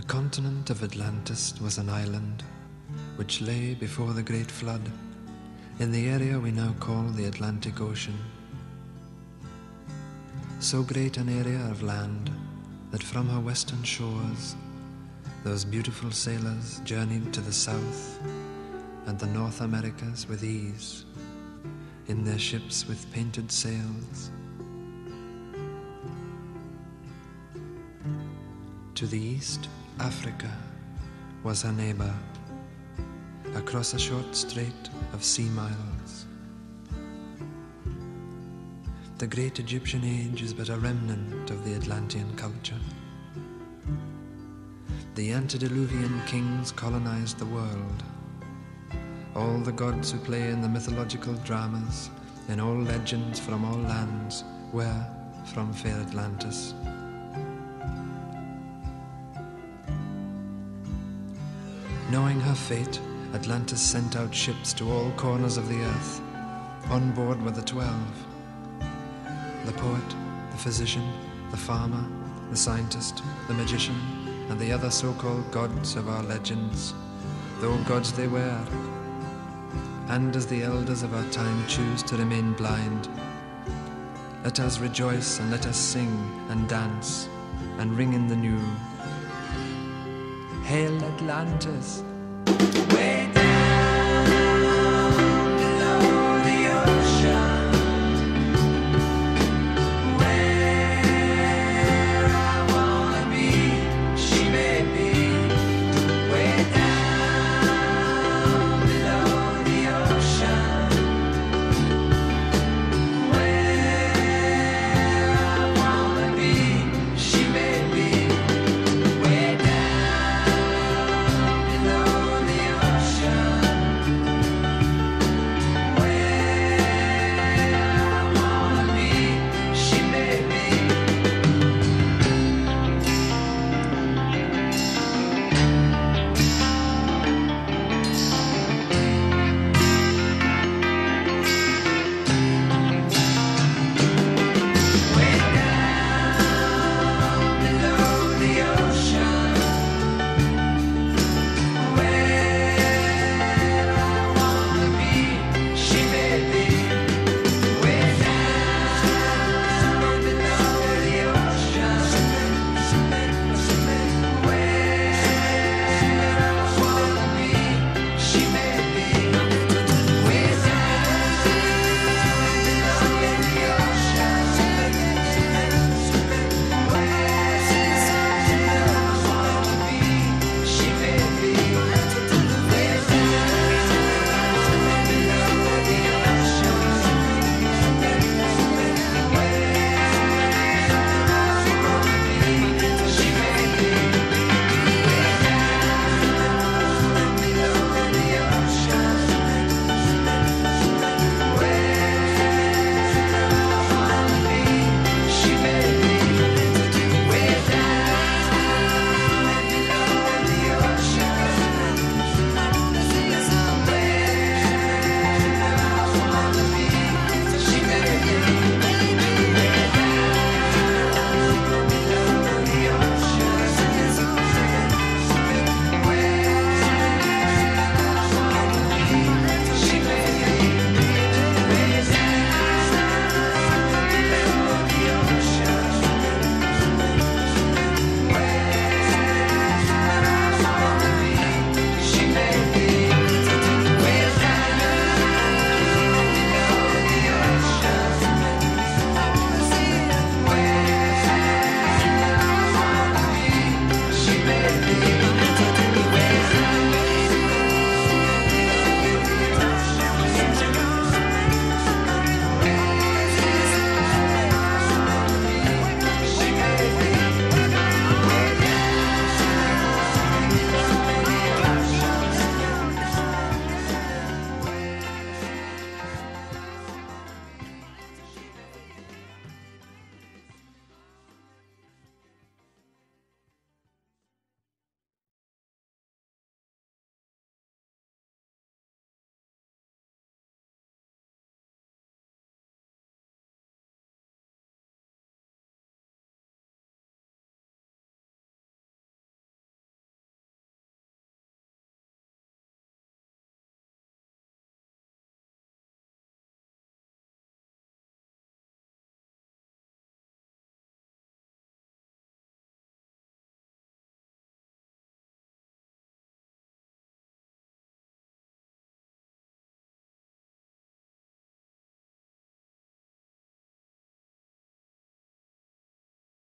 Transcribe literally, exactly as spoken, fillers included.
continent of Atlantis was an island which lay before the great flood in the area we now call the Atlantic Ocean. So great an area of land that from her western shores those beautiful sailors journeyed to the south and the North Americas with ease in their ships with painted sails. To the east, Africa was her neighbour, across a short strait of sea miles. The great Egyptian age is but a remnant of the Atlantean culture. The antediluvian kings colonised the world. All the gods who play in the mythological dramas, in all legends from all lands, were from fair Atlantis. Knowing her fate, Atlantis sent out ships to all corners of the earth. On board were the twelve: the poet, the physician, the farmer, the scientist, the magician, and the other so-called gods of our legends, though gods they were. And as the elders of our time choose to remain blind, let us rejoice and let us sing and dance and ring in the new. Hail Atlantis! Way